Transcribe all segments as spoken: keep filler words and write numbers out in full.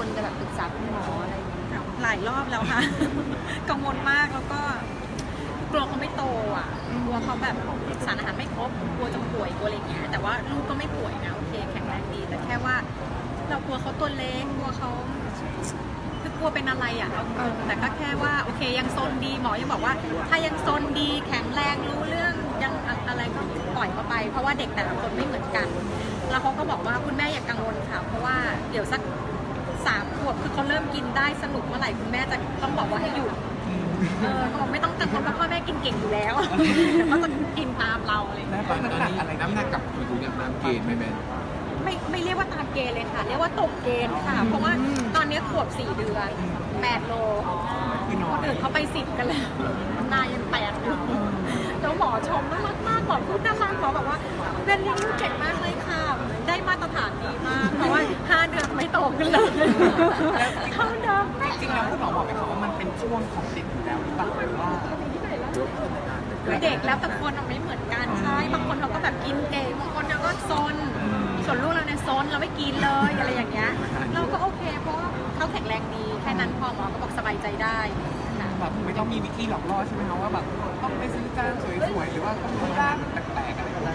ลจะแบบปรึกษาคุณหมออะไรหลายรอบแล้วค่ะ กังวลมากแล้วก็กลัวเขาไม่โตอ่ะกลัวเขาแบบสารอาหารไม่ครบกลัวจะป่วยกลัวอะไรเงี้ยแต่ว่าลูกก็ไม่ป่วยนะโอเคแข็งแรงดีแต่แค่ว่าเรากลัวเขาตัวเล็กกลัวเขาคือกลัวเป็นอะไรอ่ะแต่ก็แค่ว่าโอเคยังซนดีหมอยังบอกว่าถ้ายังซนดีแข็งแรงรู้เรื่องยังอะไรก็ปล่อยเขาไปเพราะว่าเด็กแต่ละคนไม่เหมือนกันแล้วเขาก็บอกว่าคุณแม่อย่ากังวลค่ะเพราะว่าเดี๋ยวสักสามขวบคือเขาเริ่มกินได้สนุกเมื่อไหร่คุณแม่จะต้องบอกว่าให้หยุดเออเขาบอกไม่ต้องกังวลเพราะพ่อแม่กินเก่งอยู่แล้วเดี๋ยวเขาจะกินตามเราอะไรอย่างเงี้ยตอนนี้อะไรน้ำหนักกับถุงอย่างตามเกณฑ์ไหมแม่ไม่ไม่เรียกว่าตามเกณฑ์เลยค่ะเรียกว่าตกเกณฑ์ค่ะเพราะว่าตอนนี้ขวบสี่เดือนแปดโลคนอื่นเขาไปสิบกันแล้วนายยังแปดอยู่แล้วหมอชมน่ารักมากหมอพูดน่ารักหมอบอกว่าเป็นเลี้ยงลูกเก่งมากเลยค่ะได้มาตรฐานดีมากเพราะว่าห้าเดือนไม่โตกันเลยเข้าเดิมจริงๆแล้วคุณหมอบอกไหมคะว่ามันเป็นช่วงของเด็กอยู่แล้วหรือเปล่าหรือว่าคือเด็กแล้วแต่คนไม่เหมือนกันใช่บางคนเขาก็แบบกินเก่งบางคนเขาก็ซนส่วนลูกเราเนี่ยซนเราไม่กินเลยอะไรอย่างเงี้ยเราก็โอเคเพราะเขาแข็งแรงดีแค่นั้นพอหมอก็บอกสบายใจได้แบบไม่ต้องมีวิธีหลอกล่อใช่ไหมคะว่าแบบต้องไปซื้อจานสวยๆหรือว่าต้องทำร้านแปลกๆอะไรก็ได้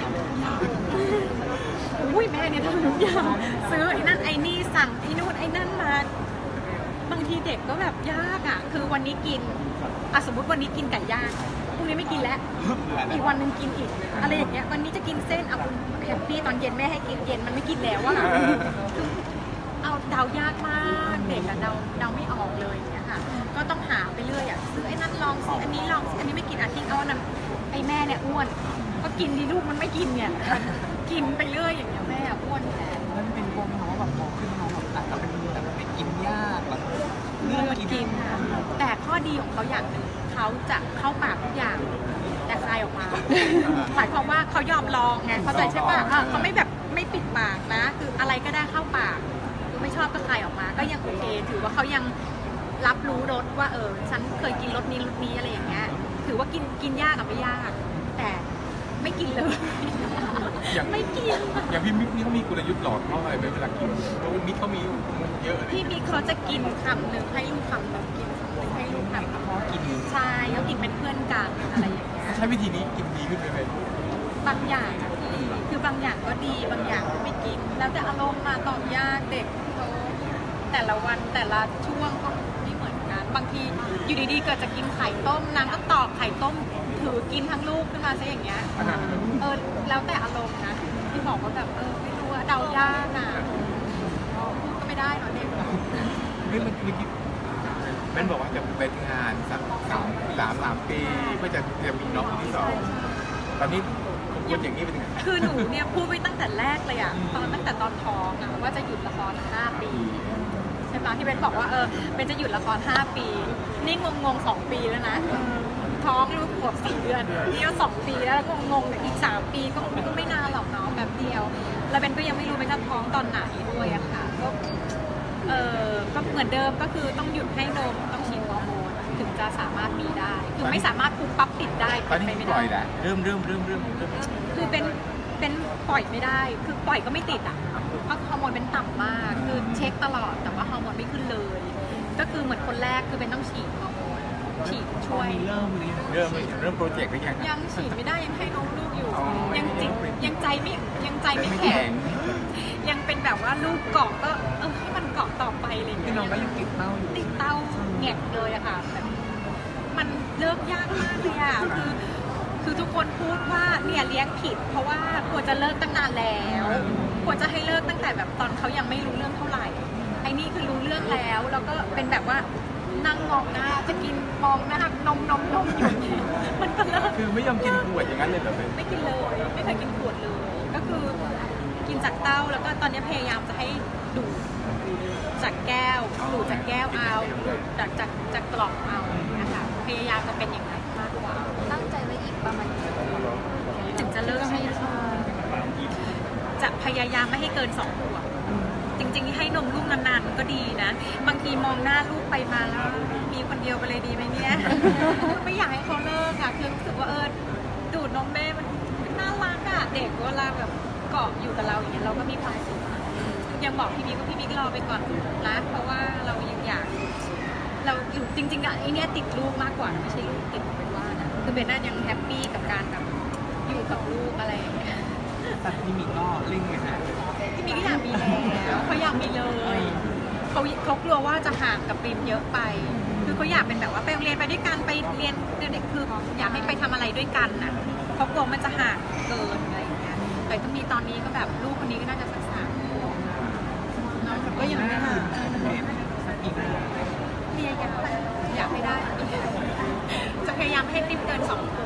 อุ้ยแม่เนี่ยทำทุกอย่างซื้อไอ้นั่นไอ้นี่สั่งไอ้นู่นไอ้นั่นมาบางทีเด็กก็แบบยากอ่ะคือวันนี้กินอ่ะสมมติวันนี้กินไก่ย่างพรุ่งนี้ไม่กินแล้วอีกวันนึงกินอีกอะไรอย่างเงี้ยวันนี้จะกินเส้นเอาคุณแฮปปี้ตอนเย็นแม่ให้กินเย็นมันไม่กินแล้วอะเอาเดายากมากเด็กอะเดาเดาไม่ออกเลยอย่างเงี้ยค่ะก็ต้องหาไปเรื่อยอะซื้อไอ้นั่นลองสิอันนี้ลองสิอันนี้ไม่กินอาทิตย์เอาอันนั้นไอ้แม่เนี่ยอ้วนก็กินดีลูกมันไม่กินเนี่ยกินไปเรื่อยอย่างเงี้ยแม่อ้วนแทนมันเป็นพวกน้องแบบมองขึ้นน้องแบบอาจจะเป็นแบบไปกินยากแบบเลือกกินแต่ข้อดีของเขาอย่างหนึ่งเขาจะเข้าปากทุกอย่างแต่คายออกมาหมายความว่าเขายอมลองไงเขาใจใช่ป่ะเขาไม่แบบไม่ปิดปากนะคืออะไรก็ได้เข้าปากไม่ชอบก็คายออกมาก็ยังโอเคถือว่าเขายังรับรู้รสว่าเออฉันเคยกินรสนี้รสนี้อะไรอย่างเงี้ยถือว่ากินกินยากกับไม่ยากแต่ไม่กินเลยไม่กินอย่างพี่มิกนี่เขามีกลยุทธ์หลอกเขาอะไรไหมเวลากินเพราะมิกเขามีเยอะพี่มิกเขาจะกินคำหนึ่งให้ลูกคำหนึ่งกินคำหนึ่งให้ลูกคำหนึ่งเขากินใช่เขากินเป็นเพื่อนกันอะไรอย่างเงี้ยใช้วิธีนี้กินดีขึ้นไหมบางอย่างที่คือบางอย่างก็ดีบางอย่างก็ไม่กินแล้วแต่อารมณ์มาตอบยากเด็กเขาแต่ละวันแต่ละช่วงก็ไม่เหมือนกันบางทีอยู่ดีๆเกิดจะกินไข่ต้มนางก็ตอกไข่ต้มถือกินทั้งลูกขึ้นมาซะอย่างเงี้ยเออแล้วแต่อารมณ์นะที่บอกว่าแบบเออไม่รู้เดายากอ่ะพูดก็ไม่ได้เนาะเด็กนี่มันคือแม่บอกว่าจะไปงานสักสามสามสามปีเพื่อจะจะมีน้องคนที่สองตอนนี้คนอย่างนี้เป็นไงคือหนูเนี่ยพูดไว้ตั้งแต่แรกเลยอ่ะตอนตั้งแต่ตอนท้องอ่ะว่าจะหยุดละครห้าปีใช่ไหมที่เบนบอกว่าเออเบนจะหยุดละครห้าปีนี่งงงสองปีแล้วนะท้องลูกขวบสี่เดือนนี่ก็สองปีแล้วงงงๆอีกสามปีก็ไม่นานหรอกเนาะแบบเดียวแล้วเบนก็ยังไม่รู้เบนจะท้องตอนไหนด้วยอะค่ะก็เออก็เหมือนเดิมก็คือต้องหยุดให้นมต้องฉีดฮอร์โมนถึงจะสามารถมีได้คือไม่สามารถปุ๊บปั๊บติดได้ตอนนี้ปล่อยแล้วเริ่มเริ่มเริ่มเริ่มเริ่มคือเป็นเป็นปล่อยไม่ได้คือปล่อยก็ไม่ติดอ่ะเพราะฮอร์โมนเป็นต่ำมากคือเช็คตลอดแต่ว่าฮอร์โมนไม่ขึ้นเลยก็คือเหมือนคนแรกคือเป็นต้องฉีดฮอร์โมนฉีดช่วยเริ่มเริ่มเริ่มโปรเจกต์ก็ยังยังฉีดไม่ได้ยังให้น้องลูกอยู่ยังจิตยังใจไม่ยังใจไม่แข็งยังเป็นแบบว่าลูกเกาะก็เออให้มันเกาะต่อไปอะไรอย่างเงี้ยน้องก็ยังติดเต้าอยู่ติดเต้าแงกเลยอะค่ะแบบมันเลิกยากมากเลยอะคือคือทุกคนพูดว่าเนี่ยเลี้ยงผิดเพราะว่าควรจะเลิกตั้งนานแล้วควรจะให้เลิกตั้งแต่แบบตอนเขายังไม่รู้เรื่องเท่าไหร่ไอ้นี่คือรู้เรื่องแล้วแล้วก็เป็นแบบว่านั่งมองหน้าจะกินมองหน้านมนมนมอยู่มันก็เลิกคือไม่ยอมกินขวดอย่างนั้นเลยเหรอไม่กินเลยไม่เคยกินขวดเลยก็คือกินจากเต้าแล้วก็ตอนนี้พยายามจะให้ดูจากแก้วดูจากแก้วเอาจากจากจากกล่องเอานะคะพยายามจะเป็นอย่างนั้นมากกว่าตั้งใจไว้อีกประมาณถึงจะเลิกให้จะพยายามไม่ให้เกินสองขวบจริงๆให้นมลูกนานๆก็ดีนะบางทีมองหน้าลูกไปมาแล้วมีคนเดียวไปเลยดีไหมเนี่ยไม่อยากให้เขาเลิกค่ะคือรู้สึกว่าเออดูดนมแม่มันน่ารักอะเด็กเวลาแบบเกาะอยู่กับเราอย่างเงี้ยเราก็มีความสุขยังบอกพี่บิ๊กว่าพี่บิ๊กรอไปก่อนนะเพราะว่าเรายังอยากเราอยู่จริงๆอะไอเนี้ยติดลูกมากกว่าไม่ใช่ลูกติดเป็นว่านะคือเบนน่ายังแฮปปี้กับการแบบอยู่กับลูกอะไรอย่างเงี้ยแต่พี่มิกก็เร่งไงฮะพี่บิ๊กก็อยากมีแล้วเขาอยากมีเลยเขาเขากลัวว่าจะห่างกับปริมเยอะไป คือเขาอยากเป็นแบบว่าไปโรงเรียนไปด้วยกันไปเรียนเด็กคืออยากให้ไปทำอะไรด้วยกันน่ะเขากลัวมันจะห่างเกินอะไรอย่างเงี้ยแต่ถ้ามีตอนนี้ก็แบบลูกคนนี้ก็น่าจะสักสามขวบก็ยังไม่ห่างสักอีกนะพยายามอยากให้ได้ จะพยายามให้ปริมเกินสองขว